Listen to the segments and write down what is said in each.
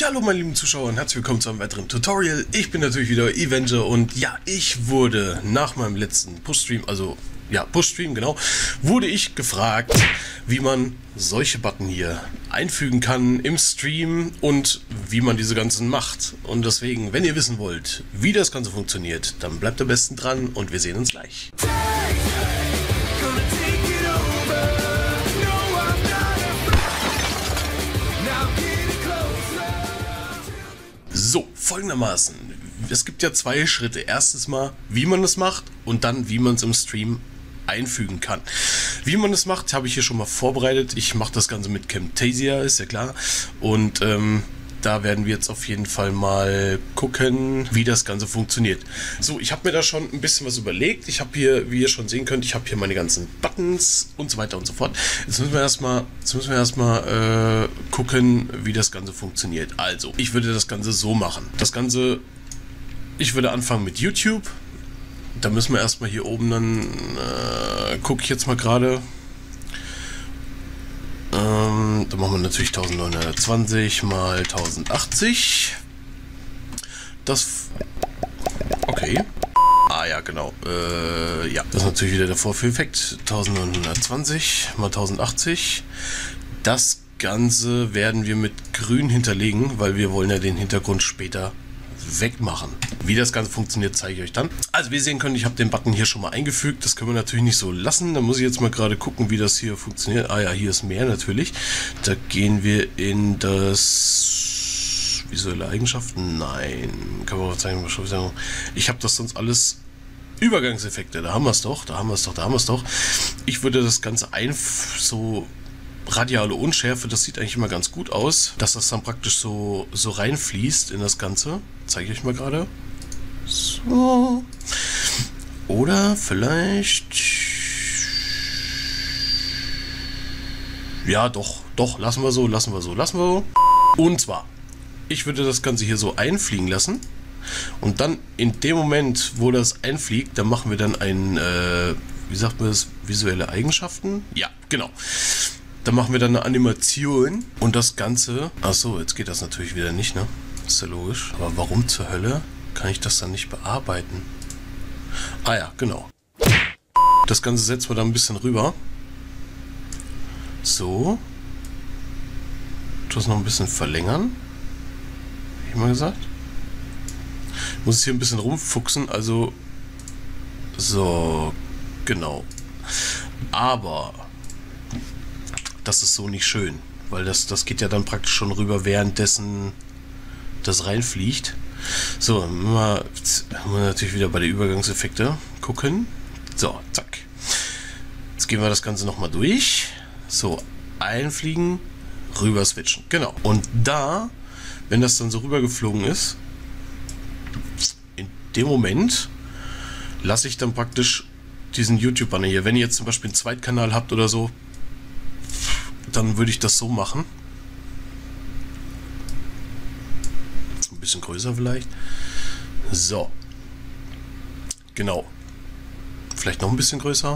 Ja, hallo meine lieben Zuschauer und herzlich willkommen zu einem weiteren Tutorial. Ich bin natürlich wieder Avenger und ja, ich wurde nach meinem letzten Push-Stream, Push-Stream, genau, wurde ich gefragt, wie man solche Button hier einfügen kann im Stream und wie man diese ganzen macht. Und deswegen, wenn ihr wissen wollt, wie das Ganze funktioniert, dann bleibt am besten dran und wir sehen uns gleich. So, folgendermaßen. Es gibt ja zwei Schritte. Erstens mal, wie man es macht und dann, wie man es im Stream einfügen kann. Wie man es macht, habe ich hier schon mal vorbereitet. Ich mache das Ganze mit Camtasia, ist ja klar. Und da werden wir jetzt auf jeden Fall mal gucken, wie das Ganze funktioniert. So, ich habe mir da schon ein bisschen was überlegt. Ich habe hier, wie ihr schon sehen könnt, ich habe hier meine ganzen Buttons und so weiter und so fort. Jetzt müssen wir erstmal gucken, wie das Ganze funktioniert. Also, ich würde das Ganze so machen. Ich würde anfangen mit YouTube. Da müssen wir erstmal hier oben dann, gucke ich jetzt mal gerade. Da machen wir natürlich 1920 mal 1080. Okay. Ah ja, genau. Ja, das ist natürlich wieder der Vorführeffekt. 1920 mal 1080. Das Ganze werden wir mit grün hinterlegen, weil wir wollen ja den Hintergrund später wegmachen. Wie das Ganze funktioniert, zeige ich euch dann. Also wie ihr sehen könnt, ich habe den Button hier schon mal eingefügt. Das können wir natürlich nicht so lassen. Da muss ich jetzt mal gerade gucken, wie das hier funktioniert. Ah ja, hier ist mehr natürlich. Da gehen wir in das visuelle Eigenschaften. Nein, kann man mal zeigen. Ich habe das sonst alles Übergangseffekte. Da haben wir es doch. Ich würde das Ganze so radiale Unschärfe, das sieht eigentlich immer ganz gut aus, dass das dann praktisch so reinfließt in das Ganze. Zeige ich euch mal gerade. So. Oder vielleicht... Ja, doch, lassen wir so. Und zwar, ich würde das Ganze hier so einfliegen lassen. Und dann in dem Moment, wo das einfliegt, dann machen wir dann ein, wie sagt man das, visuelle Eigenschaften? Ja, genau. Da machen wir dann eine Animation und das Ganze... Achso, jetzt geht das natürlich wieder nicht, ne? Ist ja logisch. Aber warum zur Hölle kann ich das dann nicht bearbeiten? Ah ja, genau. Das Ganze setzen wir da ein bisschen rüber. So. Das noch ein bisschen verlängern. Hab ich mal gesagt. Ich muss es hier ein bisschen rumfuchsen, also... So, genau. Aber... das ist so nicht schön, weil das geht ja dann praktisch schon rüber, währenddessen das reinfliegt. So, dann müssen wir natürlich wieder bei den Übergangseffekte gucken. So, zack. Jetzt gehen wir das Ganze nochmal durch. So, einfliegen, rüber switchen. Genau. Und da, wenn das dann so rübergeflogen ist, in dem Moment lasse ich dann praktisch diesen YouTube-Banner hier. Wenn ihr jetzt zum Beispiel einen Zweitkanal habt oder so, dann würde ich das so machen. Ein bisschen größer vielleicht. So. Genau. Vielleicht noch ein bisschen größer.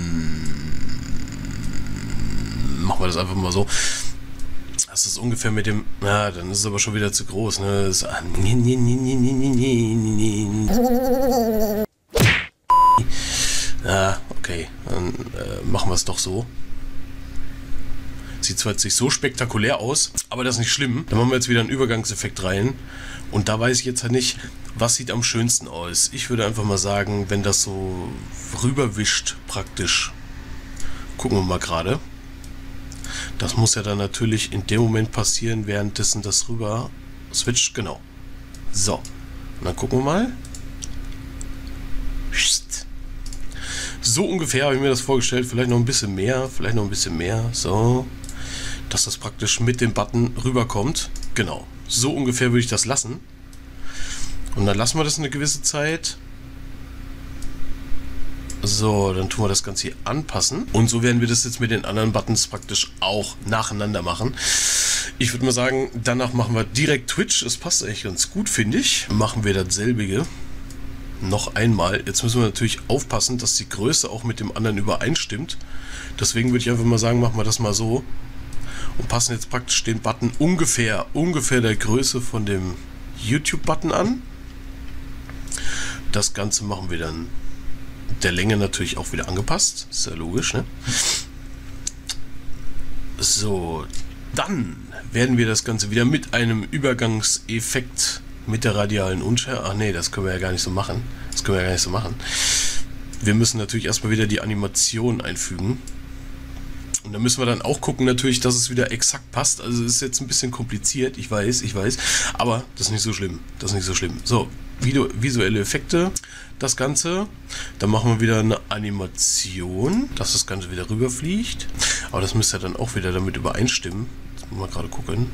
Machen wir das einfach mal so. Das ist ungefähr mit dem... Ja, dann ist es aber schon wieder zu groß. Ne? Das ja, okay. Dann machen wir es doch so. Sieht zwar jetzt nicht so spektakulär aus, aber das ist nicht schlimm. Dann machen wir jetzt wieder einen Übergangseffekt rein. Und da weiß ich jetzt halt nicht, was sieht am schönsten aus. Ich würde einfach mal sagen, wenn das so rüberwischt praktisch. Gucken wir mal gerade. Das muss ja dann natürlich in dem Moment passieren, währenddessen das rüber switcht. Genau. So. Und dann gucken wir mal. So ungefähr habe ich mir das vorgestellt. Vielleicht noch ein bisschen mehr. So. Dass das praktisch mit dem Button rüberkommt. Genau. So ungefähr würde ich das lassen. Und dann lassen wir das eine gewisse Zeit. So, dann tun wir das Ganze hier anpassen. Und so werden wir das jetzt mit den anderen Buttons praktisch auch nacheinander machen. Ich würde mal sagen, danach machen wir direkt Twitch. Das passt eigentlich ganz gut, finde ich. Machen wir dasselbige. Noch einmal. Jetzt müssen wir natürlich aufpassen, dass die Größe auch mit dem anderen übereinstimmt. Deswegen würde ich einfach mal sagen, machen wir das mal so. und passen jetzt praktisch den Button ungefähr der Größe von dem YouTube-Button an. Das Ganze machen wir dann der Länge natürlich auch wieder angepasst. Ist ja logisch, ne? So, dann werden wir das Ganze wieder mit einem Übergangseffekt mit der radialen Unschärfe. Ach nee, das können wir ja gar nicht so machen. Wir müssen natürlich erstmal wieder die Animation einfügen. Und da müssen wir dann auch gucken natürlich, dass es wieder exakt passt. Also es ist jetzt ein bisschen kompliziert, ich weiß. Aber das ist nicht so schlimm. So, visuelle Effekte, das Ganze. Dann machen wir wieder eine Animation, dass das Ganze wieder rüberfliegt. Aber das müsste ja dann auch wieder damit übereinstimmen. Jetzt müssen wir gerade gucken,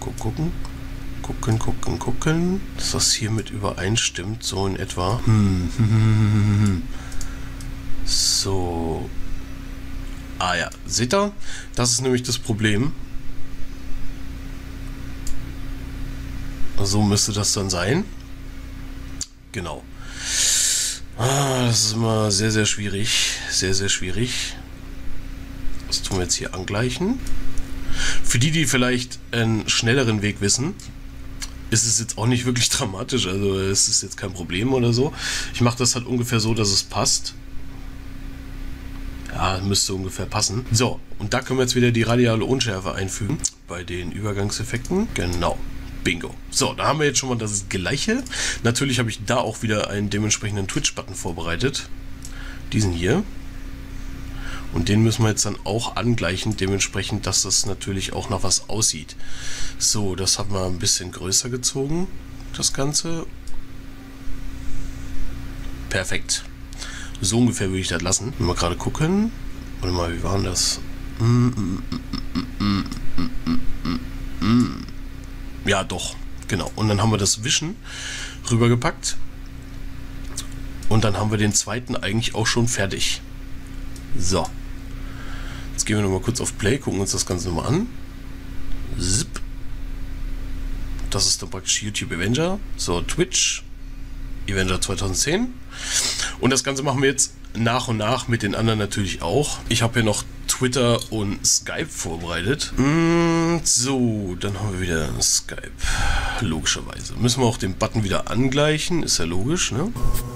dass das hiermit übereinstimmt, so in etwa. So. Ah ja, seht ihr? Das ist nämlich das Problem. So müsste das dann sein. Genau. Das ist immer sehr, sehr schwierig. Das tun wir jetzt hier angleichen. Für die vielleicht einen schnelleren Weg wissen, ist es jetzt auch nicht wirklich dramatisch. Also es ist jetzt kein Problem oder so. Ich mache das halt ungefähr so, dass es passt. Ja, müsste ungefähr passen. So, und da können wir jetzt wieder die radiale Unschärfe einfügen bei den Übergangseffekten. Genau. Bingo. So, da haben wir jetzt schon mal das Gleiche. Natürlich habe ich da auch wieder einen dementsprechenden Twitch-Button vorbereitet. Diesen hier. Und den müssen wir jetzt dann auch angleichen, dementsprechend, dass das natürlich auch nach was aussieht. So, das haben wir ein bisschen größer gezogen, das Ganze. Perfekt. So ungefähr würde ich das lassen. Mal gerade gucken. Warte mal, wie war denn das? Ja, doch. Genau. Und dann haben wir das Wischen rübergepackt. Und dann haben wir den zweiten eigentlich auch schon fertig. So. Jetzt gehen wir nochmal kurz auf Play, gucken uns das Ganze nochmal an. Zip. Das ist dann praktisch YouTube Avenger. So, Twitch. Avenger 2010. Und das Ganze machen wir jetzt nach und nach mit den anderen natürlich auch. Ich habe hier noch Twitter und Skype vorbereitet. So, dann haben wir wieder Skype. Logischerweise. Müssen wir auch den Button wieder angleichen. Ist ja logisch, ne?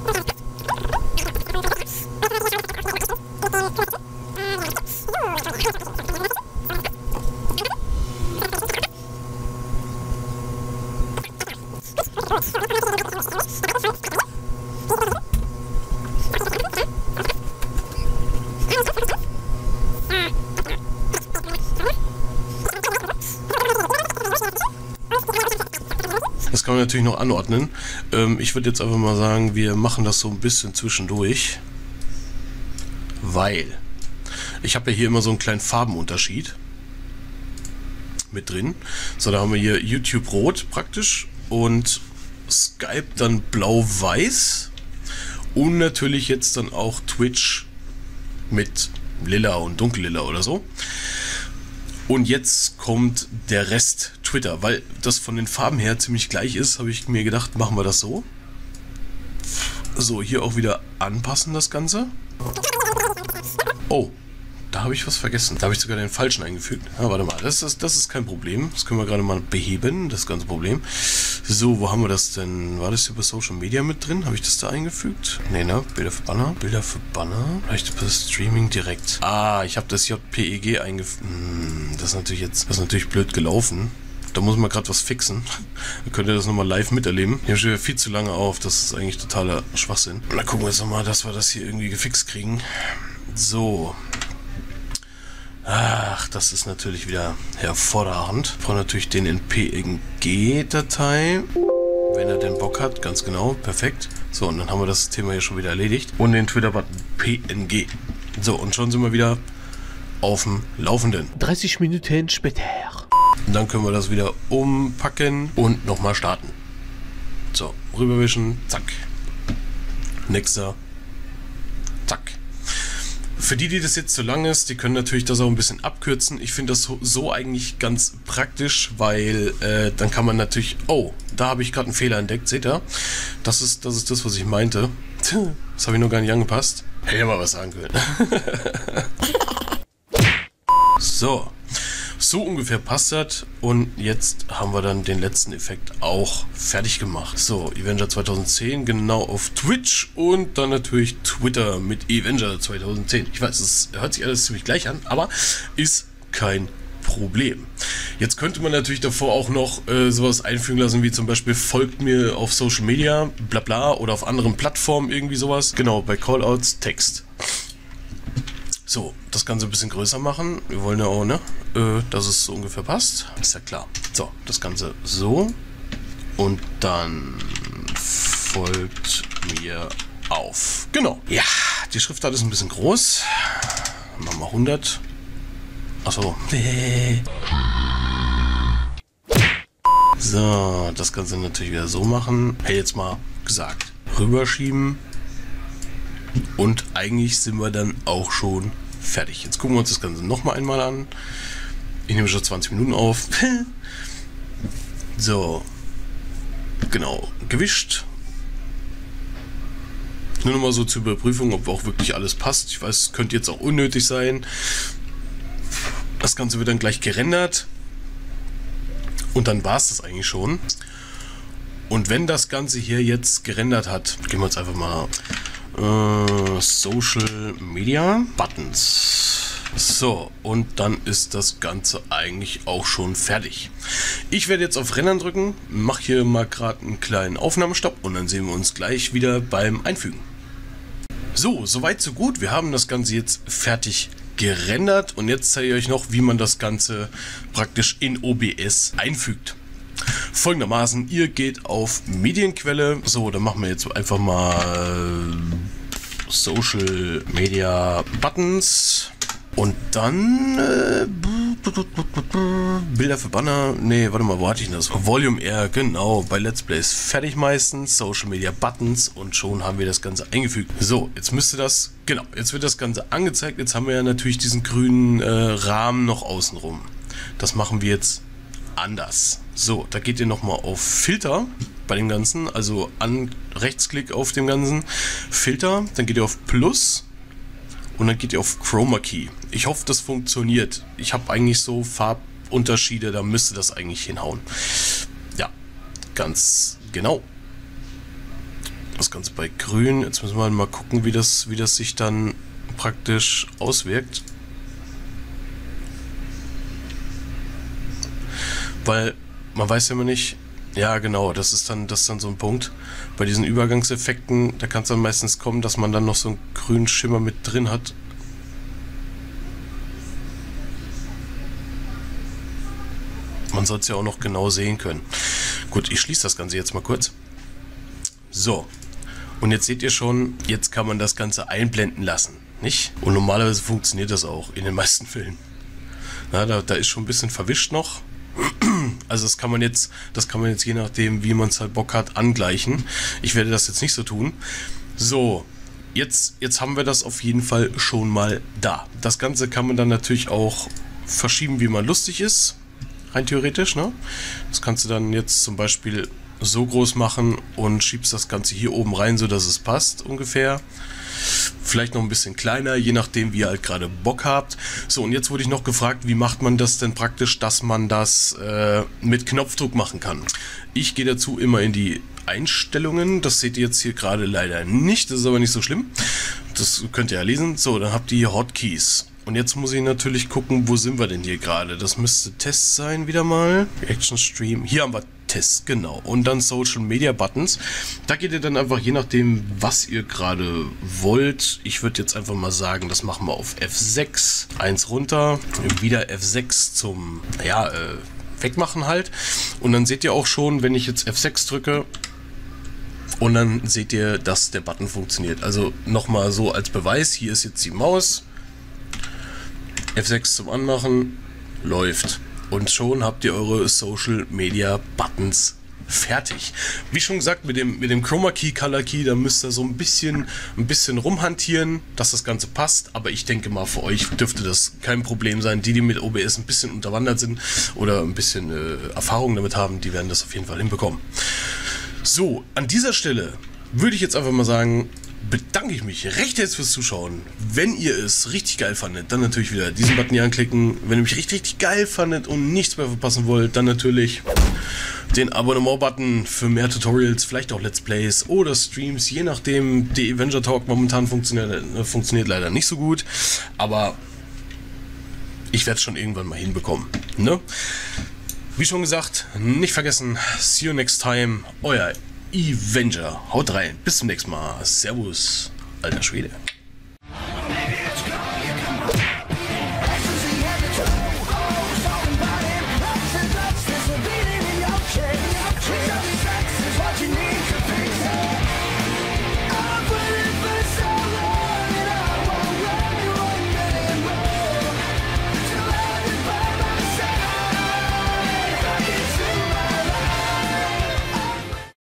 Das kann man natürlich noch anordnen. Ich würde jetzt einfach mal sagen, wir machen das so ein bisschen zwischendurch. Weil ich habe ja hier immer so einen kleinen Farbenunterschied mit drin. So, da haben wir hier YouTube rot praktisch und Skype dann blau-weiß. Und natürlich jetzt dann auch Twitch mit lila und dunkellila oder so. Und jetzt kommt der Rest Twitter, weil das von den Farben her ziemlich gleich ist, habe ich mir gedacht, machen wir das so. So, hier auch wieder anpassen das Ganze. Oh, da habe ich was vergessen. Da habe ich sogar den falschen eingefügt. Ja, warte mal, das ist kein Problem. Das können wir gerade mal beheben, das ganze Problem. So, wo haben wir das denn? War das hier bei Social Media mit drin? Habe ich das da eingefügt? Nee, ne? Bilder für Banner. Bilder für Banner. Vielleicht bei Streaming direkt. Ah, ich habe das JPEG eingefügt. Das ist natürlich blöd gelaufen. Da muss man gerade was fixen. Dann könnt ihr das nochmal live miterleben. Hier steht viel zu lange auf. Das ist eigentlich totaler Schwachsinn. Und dann gucken wir jetzt nochmal, dass wir das hier irgendwie gefixt kriegen. So. Ach, das ist natürlich wieder hervorragend. Ich brauche natürlich den in PNG-Datei. Wenn er denn Bock hat, ganz genau, perfekt. So, und dann haben wir das Thema hier schon wieder erledigt. Und den Twitter-Button PNG. So, und schon sind wir wieder auf dem Laufenden. 30 Minuten später. Und dann können wir das wieder umpacken und nochmal starten. So, rüberwischen, zack. Nächster, zack. Für die das jetzt zu lang ist, die können natürlich das auch ein bisschen abkürzen. Ich finde das so eigentlich ganz praktisch, weil dann kann man natürlich... Oh, da habe ich gerade einen Fehler entdeckt, seht ihr? Das ist das, was ich meinte. Das habe ich noch gar nicht angepasst. Hätte ja mal was sagen können. So, So ungefähr passt das und jetzt haben wir dann den letzten Effekt auch fertig gemacht. So, Avenger 2010 genau auf Twitch und dann natürlich Twitter mit Avenger 2010. Ich weiß, es hört sich alles ziemlich gleich an, aber ist kein Problem. Jetzt könnte man natürlich davor auch noch sowas einfügen lassen, wie zum Beispiel folgt mir auf Social Media, bla bla, oder auf anderen Plattformen irgendwie sowas. Genau, bei Callouts Text. So, das Ganze ein bisschen größer machen. Wir wollen ja auch, ne, dass es so ungefähr passt. Ist ja klar. So, das Ganze so. Und dann folgt mir auf. Genau. Ja, die Schriftart ist ein bisschen groß. Machen wir 100. Achso. So, das Ganze natürlich wieder so machen. Hey, jetzt mal gesagt. Rüberschieben. Und eigentlich sind wir dann auch schon fertig. Jetzt gucken wir uns das Ganze nochmal einmal an. Ich nehme schon 20 Minuten auf. So. Genau. Gewischt. Nur noch mal so zur Überprüfung, ob auch wirklich alles passt. Ich weiß, es könnte jetzt auch unnötig sein. Das Ganze wird dann gleich gerendert. Und dann war es das eigentlich schon. Und wenn das Ganze hier jetzt gerendert hat, gehen wir jetzt einfach mal Social Media Buttons. So, und dann ist das Ganze eigentlich auch schon fertig. Ich werde jetzt auf Rendern drücken, mache hier mal gerade einen kleinen Aufnahmestopp und dann sehen wir uns gleich wieder beim Einfügen. So, soweit so gut. Wir haben das Ganze jetzt fertig gerendert und jetzt zeige ich euch noch, wie man das Ganze praktisch in OBS einfügt. Folgendermaßen, ihr geht auf Medienquelle. So, dann machen wir jetzt einfach mal Social Media Buttons und dann Bilder für Banner. Ne, warte mal, wo hatte ich das? Volume R, genau, bei Let's Plays fertig meistens. Social Media Buttons und schon haben wir das Ganze eingefügt. So, jetzt müsste das, genau, jetzt wird das Ganze angezeigt. Jetzt haben wir ja natürlich diesen grünen Rahmen noch außenrum. Das machen wir jetzt anders. So, da geht ihr nochmal auf Filter bei dem Ganzen, also an Rechtsklick auf dem Ganzen, Filter, dann geht ihr auf Plus und dann geht ihr auf Chroma Key. Ich hoffe, das funktioniert. Ich habe eigentlich so Farbunterschiede, da müsste das eigentlich hinhauen. Ja, ganz genau. Das Ganze bei Grün. Jetzt müssen wir mal gucken, wie das sich dann praktisch auswirkt. Weil man weiß ja immer nicht, ja genau, das ist dann so ein Punkt. Bei diesen Übergangseffekten, da kann es dann meistens kommen, dass man dann noch so einen grünen Schimmer mit drin hat. Man soll es ja auch noch genau sehen können. Gut, ich schließe das Ganze jetzt mal kurz. So, und jetzt seht ihr schon, jetzt kann man das Ganze einblenden lassen, nicht? Und normalerweise funktioniert das auch in den meisten Fällen. Na, da ist schon ein bisschen verwischt noch. Also das kann man jetzt je nachdem, wie man es halt Bock hat, angleichen. Ich werde das jetzt nicht so tun. So, jetzt haben wir das auf jeden Fall schon mal da. Das Ganze kann man dann natürlich auch verschieben, wie man lustig ist. Rein theoretisch, ne? Das kannst du dann jetzt zum Beispiel so groß machen und schiebst das Ganze hier oben rein, so dass es passt ungefähr. Vielleicht noch ein bisschen kleiner, je nachdem, wie ihr halt gerade Bock habt. So, und jetzt wurde ich noch gefragt, wie macht man das denn praktisch, dass man das mit Knopfdruck machen kann. Ich gehe dazu immer in die Einstellungen. Das seht ihr jetzt hier gerade leider nicht. Das ist aber nicht so schlimm. Das könnt ihr ja lesen. So, dann habt ihr Hotkeys. Und jetzt muss ich natürlich gucken, wo sind wir denn hier gerade. Das müsste Test sein wieder mal. Reaction Stream. Hier haben wir Test, genau. Und dann Social Media Buttons. Da geht ihr dann einfach, je nachdem, was ihr gerade wollt. Ich würde jetzt einfach mal sagen, das machen wir auf F6. Eins runter. Wieder F6 zum, ja, wegmachen halt. Und dann seht ihr auch schon, wenn ich jetzt F6 drücke, und dann seht ihr, dass der Button funktioniert. Also nochmal so als Beweis. Hier ist jetzt die Maus. F6 zum Anmachen. Läuft. Und schon habt ihr eure Social Media Buttons fertig. Wie schon gesagt, mit dem Chroma Key, Color Key, da müsst ihr so ein bisschen rumhantieren, dass das Ganze passt. Aber ich denke mal, für euch dürfte das kein Problem sein. Die mit OBS ein bisschen unterwandert sind oder ein bisschen Erfahrung damit haben, die werden das auf jeden Fall hinbekommen. So, an dieser Stelle würde ich jetzt einfach mal sagen, bedanke ich mich recht herzlich fürs Zuschauen. Wenn ihr es richtig geil fandet, dann natürlich wieder diesen Button hier anklicken. Wenn ihr mich richtig geil fandet und nichts mehr verpassen wollt, dann natürlich den Abonnement-Button für mehr Tutorials, vielleicht auch Let's Plays oder Streams, je nachdem. Die Avenger Talk momentan funktioniert leider nicht so gut, aber ich werde es schon irgendwann mal hinbekommen. Ne? Wie schon gesagt, nicht vergessen, see you next time, euer Avenger. Haut rein, bis zum nächsten Mal. Servus, alter Schwede.